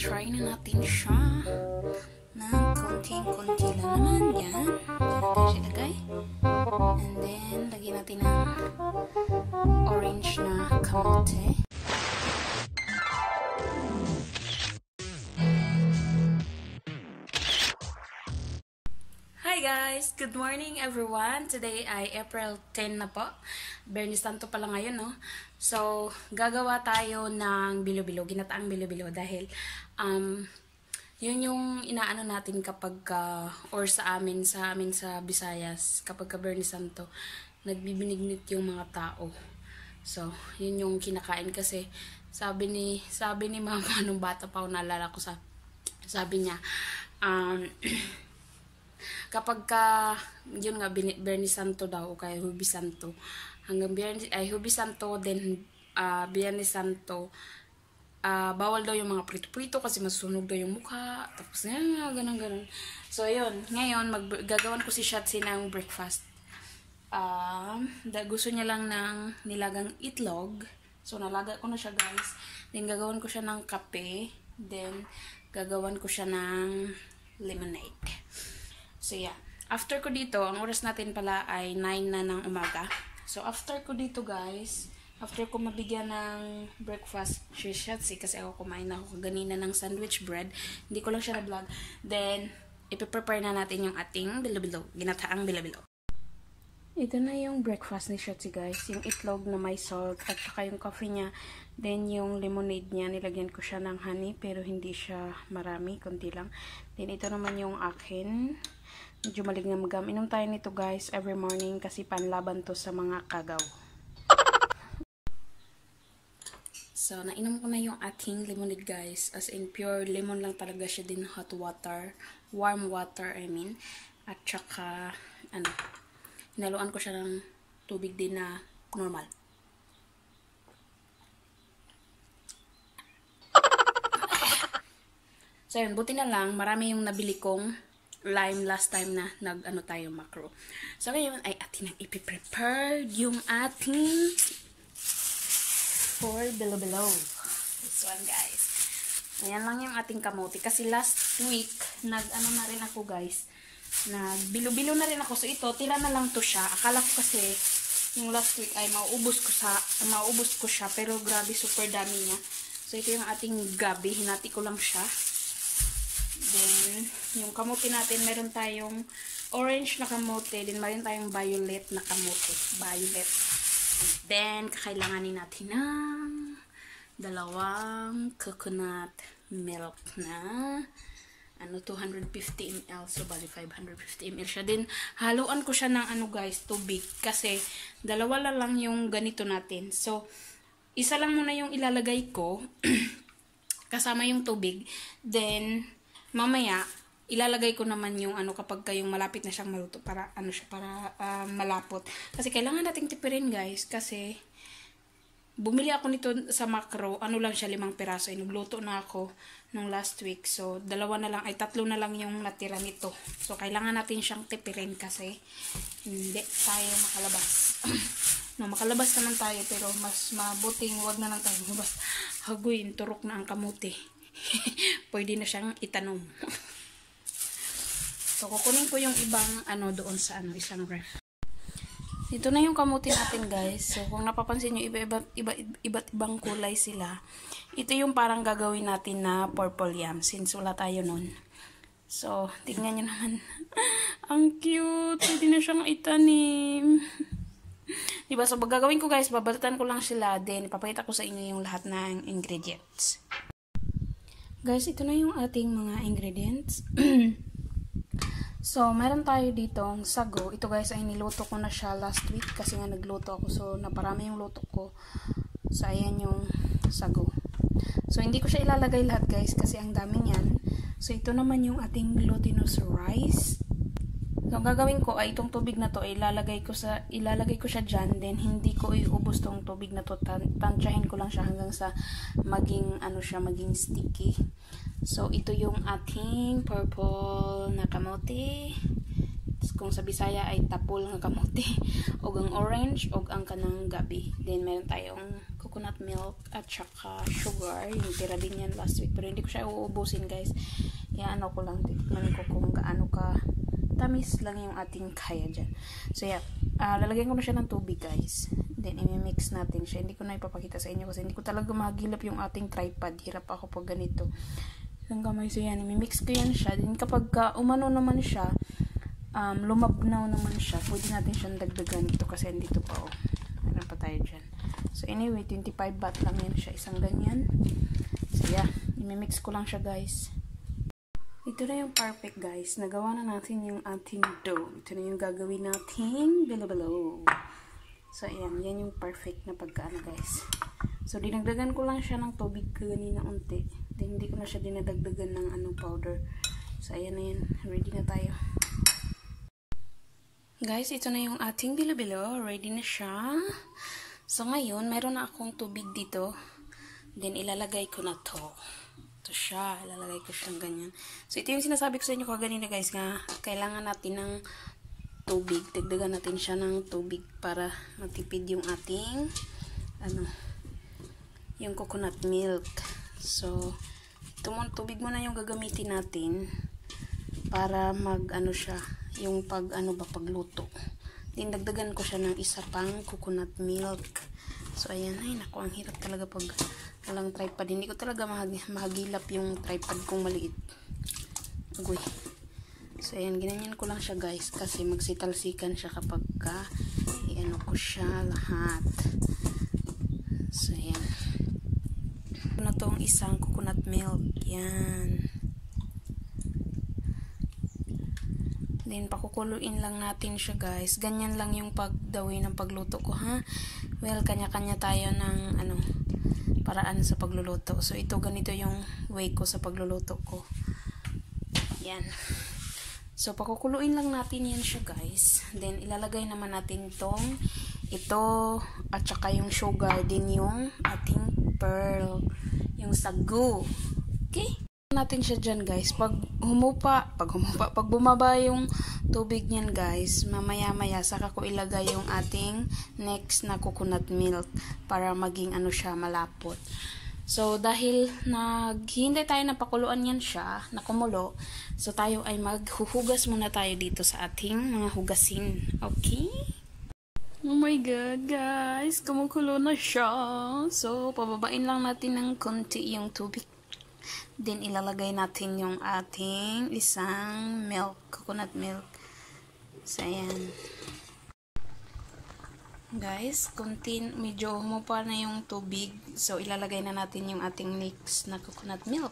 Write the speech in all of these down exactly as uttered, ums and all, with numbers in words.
try na natin siya ng konting-konti lang naman. Yan. Yan natin siya lagay. And then, lagyan natin ng orange na kamote. Hi guys! Good morning everyone! Today ay April tenth na po. Bernie Santo pala ngayon, no? So, gagawa tayo ng bilo-bilo, ginataang bilo-bilo dahil um, yun yung inaano natin kapag uh, or sa amin, sa amin sa Visayas, kapag ka Bernie Santo, nagbibinignit yung mga tao. So, yun yung kinakain kasi sabi ni, sabi ni mama nung bata pa ako, naalala ko sa, sabi niya, um, kapag ka, yun nga, Bernie Santo daw, o kaya Hubi Santo, hanggang Bernie, ay Hubi Santo, then uh, Bernie Santo, uh, bawal daw yung mga prito-prito kasi masusunog daw yung mukha, tapos nga, ganun, ganun. So, yun, ngayon, mag, gagawan ko si Shatsi ng breakfast. Uh, da, gusto niya lang ng nilagang itlog, so nalaga ko na siya guys, then gagawan ko siya ng kape, then gagawan ko siya ng lemonade. So, yeah. After ko dito, ang oras natin pala ay nine na ng umaga. So, after ko dito, guys, after ko mabigyan ng breakfast, si Shatsi, kasi ako kumain na ako kaganina ng sandwich bread. Hindi ko lang siya na-vlog. Then, ipiprepare na natin yung ating bilo-bilo. Ginataang bilo-bilo. Ito na yung breakfast ni Shatsi, guys. Yung itlog na may salt, at saka yung coffee niya. Then, yung lemonade niya, nilagyan ko siya ng honey, pero hindi siya marami, konti lang. Then, ito naman yung akin. Medyo malignam-gam. Inom tayo nito guys every morning kasi panlaban to sa mga kagaw. So, nainom ko na yung ating lemonade guys. As in, pure lemon lang talaga siya din. Hot water. Warm water, I mean. At saka, ano, hinaluan ko siya ng tubig din na normal. So, yun. Buti na lang, marami yung nabili kong lime last time na nag-ano tayo macro. So, ngayon ay atin ang ipiprepare yung ating for bilo-bilo. This one, guys. Ayan lang yung ating kamote. Kasi last week, nag-ano na rin ako, guys. Nag-bilo-bilo na rin ako. So, ito, tira na lang to siya. Akala ko kasi, yung last week ay mauubos ko sa, mauubos ko siya. Pero, grabe, super dami niya. So, ito yung ating gabi. Hinati ko lang siya. Then, yung kamote natin, meron tayong orange na kamote. Then, meron tayong violet na kamote. Violet. And then, kakailanganin natin ng dalawang coconut milk na ano, two hundred fifty milliliters. So, bali five hundred fifty milliliters siya. Then, haluan ko siya ng ano guys, tubig. Kasi, dalawa lang yung ganito natin. So, isa lang muna yung ilalagay ko. Kasama yung tubig. Then, mamaya, ilalagay ko naman yung ano kapag kayong malapit na siyang maluto para ano siya, para uh, malapot. Kasi kailangan nating tipirin guys kasi bumili ako nito sa macro, ano lang siya, limang piraso. Nagluto na ako nung last week. So, dalawa na lang, ay tatlo na lang yung natira nito. So, kailangan natin siyang tipirin kasi hindi tayo makalabas. No, makalabas naman tayo pero mas mabuting wag na lang tayo lumabas. Haguin, turok na ang kamote. Pwede na siyang itanong. So, kukunin ko yung ibang ano doon sa ano, isang ref. Ito na yung kamuti natin guys. So, kung napapansin nyo, iba-iba, iba, iba't ibang kulay sila. Ito yung parang gagawin natin na purple yam since wala tayo nun. So, tingnan nyo naman. Ang cute. Pwede na siyang itanim. Diba? So, gagawin ko guys, babalatan ko lang sila. Then, ipapakita ko sa inyo yung lahat ng ingredients. Guys, ito na yung ating mga ingredients. So, meron tayo dito ang sago. Ito guys ay niluto ko na siya last week kasi nga nagluto ako. So, naparami yung luto ko. So, ayan yung sago. So, hindi ko siya ilalagay lahat guys kasi ang dami niyan. So, ito naman yung ating glutinous rice. So, ang gagawin ko ay itong tubig na to ay ilalagay ko sa ilalagay ko siya diyan, then hindi ko iubos tong tubig na to, tan tansyahin ko lang siya hanggang sa maging ano siya, maging sticky. So, ito yung ating purple na kamote. Kung sa Bisaya ay tapol nga kamote. Og ang orange, og ang kanang gabi. Then, meron tayong coconut milk at saka sugar. Yung tira din yan last week. Pero hindi ko siya uubusin guys. Yan, ano ko lang. Tikman ko kung gaano ka tamis lang yung ating kaya dyan. So yeah, uh, lalagyan ko na siya ng tubig guys. Then i-mix natin siya. Hindi ko na ipapakita sa inyo kasi hindi ko talaga mahagilap yung ating tripod. Hirap ako pag ganito. Yung kamay. So yan, i-mix ko yan siya. Then kapag uh, umano naman siya, um, lumabnaw naman siya, pwede natin siyang dagdagan dito kasi dito pa oh. Meron pa tayo dyan. So anyway, twenty-five baht lang yan siya. Isang ganyan. So yeah, i-mix ko lang siya guys. Ito na yung perfect guys. Nagawa na natin yung ating dough. Ito na yung gagawin nating bilo-bilo. So ayan, yan yung perfect na pagkaano guys. So dinagdagan ko lang siya ng tubig kanina unti. Then hindi ko na siya dinadagdagan ng ano powder. So ayan na yan. Ready na tayo. Guys, ito na yung ating bilo-bilo. Ready na siya. So ngayon, meron na akong tubig dito. Then ilalagay ko na to. Ito siya. Ilalagay ko siyang ganyan. So ito yung sinasabi ko sa inyo kaganina guys nga kailangan natin ng tubig. Dagdagan natin siya ng tubig para matipid yung ating ano, yung coconut milk. So ito mo, tubig mo na yung gagamitin natin para mag ano siya, yung pag ano ba pagluto. Dagdagan ko siya ng isa pang coconut milk. So ayan, ay naku, ang hirap talaga pag walang tripod. Hindi ko talaga mahag mahagilap yung tripod kong maliit. Agoy. So ayan, ginanyan ko lang siya guys kasi magsitalsikan siya kapag ka i-ano ko siya lahat. So ayan. Ito na tong isang coconut milk. Yan. Then, pakukuluin lang natin siya, guys. Ganyan lang yung pagdawi ng pagluto ko, ha? Well, kanya-kanya tayo ng, ano, paraan sa pagluluto. So, ito, ganito yung way ko sa pagluluto ko. Yan. So, pakukuluin lang natin yan siya, guys. Then, ilalagay naman natin tong, ito, at saka yung sugar, din yung ating pearl, yung sagu. Okay? Natin siya dyan guys. Pag humupa, pag humupa, pag bumaba yung tubig niyan guys, mamaya maya saka ko ilagay yung ating next na coconut milk para maging ano siya, malapot. So dahil naghihintay tayo na pakuluan yan siya, na kumulo, so tayo ay maghuhugas muna tayo dito sa ating mga hugasin. Okay? Oh my god guys, kumukulo na siya. So pababain lang natin ng konti yung tubig. Then, ilalagay natin yung ating isang milk, coconut milk. So, ayan. Guys, konti, medyo humupa na yung tubig. So, ilalagay na natin yung ating next na coconut milk.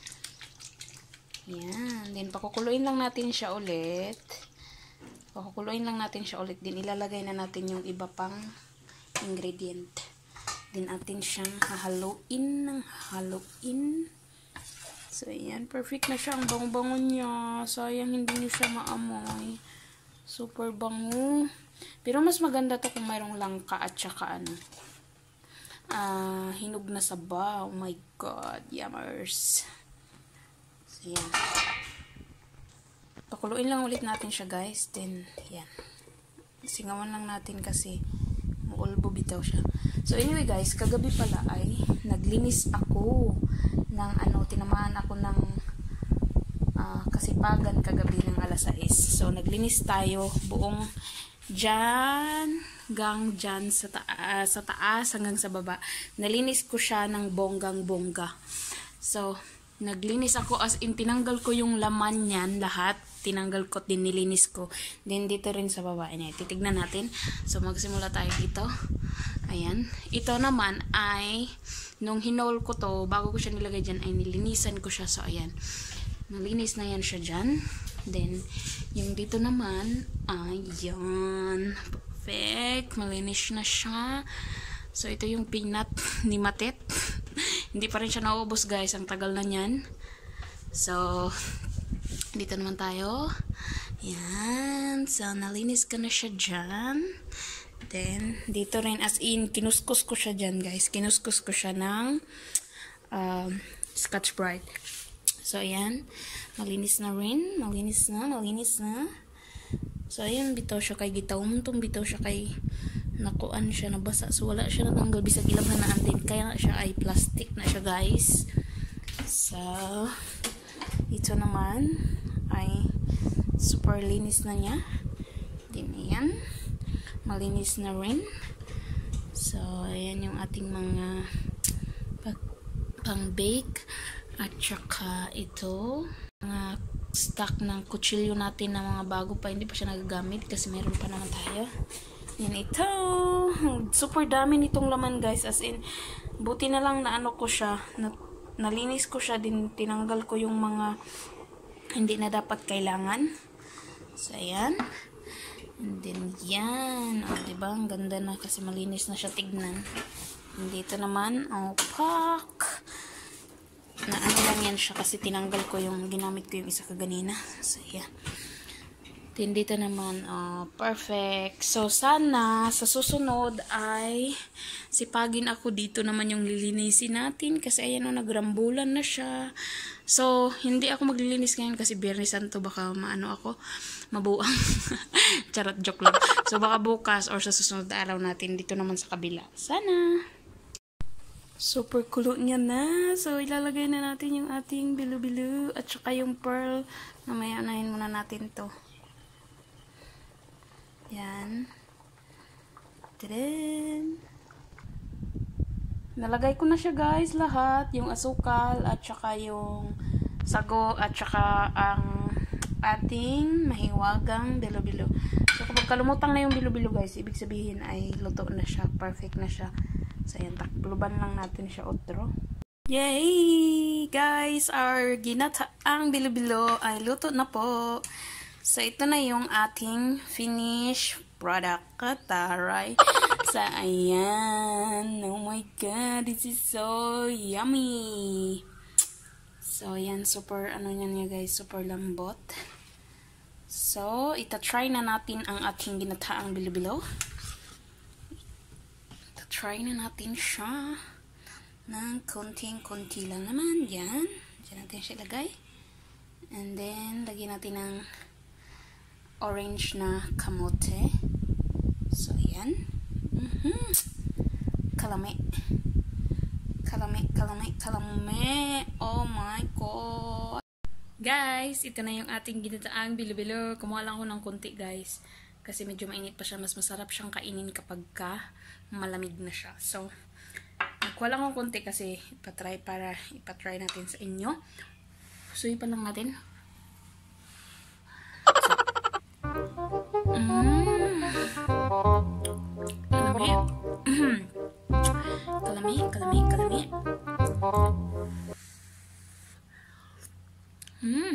Ayan. Then, pakukuluin lang natin siya ulit. Pakukuluin lang natin siya ulit. Then, ilalagay na natin yung iba pang ingredient. Then, atin siyang hahaluin ng haluin. So, ayan. Perfect na siya. Ang bango-bango niya. Sayang hindi niyo siya maamoy. Super bango. Pero mas maganda to kung mayroong langka at saka ano. Uh, hinog na saba. Oh my god. Yummers. So, ayan. Pakuluin lang ulit natin siya guys. Then, ayan. Singawan lang natin kasi muulbo bitaw siya. So, anyway guys. Kagabi pala ay naglinis ako ng ano, tinamaan ako ng uh, kasipagan kagabi ng alas sais. So, naglinis tayo buong dyan, gang dyan sa, ta uh, sa taas hanggang sa baba. Nalinis ko siya ng bonggang-bongga. So, naglinis ako as in, tinanggal ko yung laman niyan, lahat. Tinanggal ko, din nilinis ko. Then, dito rin sa baba. Ayan, titignan natin. So, magsimula tayo dito. Ayan. Ito naman ay nung hinol ko to, bago ko siya nilagay dyan, ay nilinisan ko siya. So, ayan. Nalinis na yan siya dyan. Then, yung dito naman, ayan. Perfect. Malinis na siya. So, ito yung peanut ni Matet. Hindi pa rin siya naubos, guys. Ang tagal na yan. So, dito naman tayo. Ayan. So, nalinis ko na siya dyan. Then, dito rin, as in, kinuskus ko siya dyan, guys. Kinuskus ko siya ng um, Scotch Brite. So, ayan. Malinis na rin. Malinis na, malinis na. So, ayan, bitaw siya kay gitawon. Itong bitaw siya kay nakuan siya, nabasa. So, wala siya natanggal. Bisag ilabhanaan din. Kaya siya ay plastic na siya, guys. So, ito naman ay super linis na niya. Din yan. Malinis na rin. So, ayan yung ating mga pang-bake. At saka ito, mga stock ng kutsilyo natin na mga bago pa. Hindi pa siya nagagamit kasi meron pa naman tayo. Yan ito. Super dami nitong laman, guys. As in, buti na lang na ano ko siya. Na, nalinis ko siya din. Tinanggal ko yung mga hindi na dapat kailangan. So, ayan. And then, yan. O, diba? Ang ganda na kasi malinis na siya tignan. And dito naman, oh, pak. Na ano lang yan siya kasi tinanggal ko yung ginamit ko yung isa kaganina. So, yeah. Then, dito naman, oh, perfect. So, sana, sa susunod ay sipagin ako dito naman yung lilinisin natin kasi ayan o, nagrambulan na siya. So, hindi ako maglilinis ngayon kasi Biyernes Santo, baka maano ako, mabuang. Charot, joke lang. So, baka bukas or sa susunod na araw natin dito naman sa kabila. Sana. Super kulo niya na. So, ilalagay na natin yung ating bilo-bilo at saka yung pearl. Mamaya unahin muna natin to. Yan. Tadaan. Nalagay ko na siya, guys, lahat. Yung asukal at saka yung sago at saka ang ating mahiwagang bilo-bilo. So, kapag kalumutang na yung bilo-bilo, guys, ibig sabihin ay luto na siya. Perfect na siya. So, yan. Takluban lang natin siya otro. Yay! Guys, our ginataang bilo-bilo ay luto na po. So, ito na yung ating finished product. Kataray. So, ayan. Oh my God. This is so yummy. So, ayan. Super, ano yan niya, guys. Super lambot. So, ita-try na natin ang ating ginataang bilo-bilo. Ita-try na natin siya. Ng konting-konti lang naman. Yan. Diyan natin siya ilagay. And then, lagyan natin ng orange na kamote. So, yan. Mm-hmm. Kalame. Kalame, kalame, kalame. Oh my God. Guys, ito na yung ating ginataang bilo-bilo. Kumuha lang ako ng konti, guys. Kasi medyo mainit pa siya. Mas masarap siyang kainin kapag ka malamig na siya. So, nagkuha lang ako konti kasi ipatry para ipatry natin sa inyo. So, ipan lang natin. Mmm. Kalami. kalami, kalami, kalami. Mmm.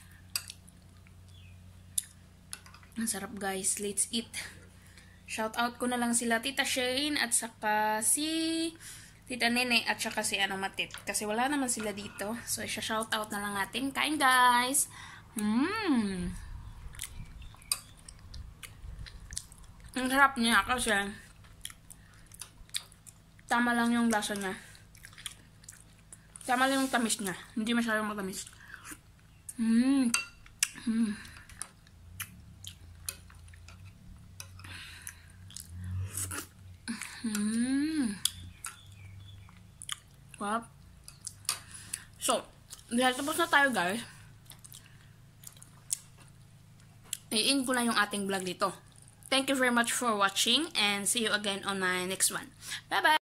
Ang sarap, guys. Let's eat. Shout out ko na lang sila Tita Shane at saka si Tita Nene at saka si ano Matit. Kasi wala naman sila dito. So, isa-shout out na lang natin. Kain, guys. Mmm. Ang sarap niya kasi tama lang yung lasa niya. Tama lang yung tamis niya. Hindi masyadong matamis. Mmm. Mmm. Mmm. Wow. So, dahil tapos na tayo, guys. I-end ko na yung ating vlog dito. Thank you very much for watching and see you again on my next one. Bye-bye!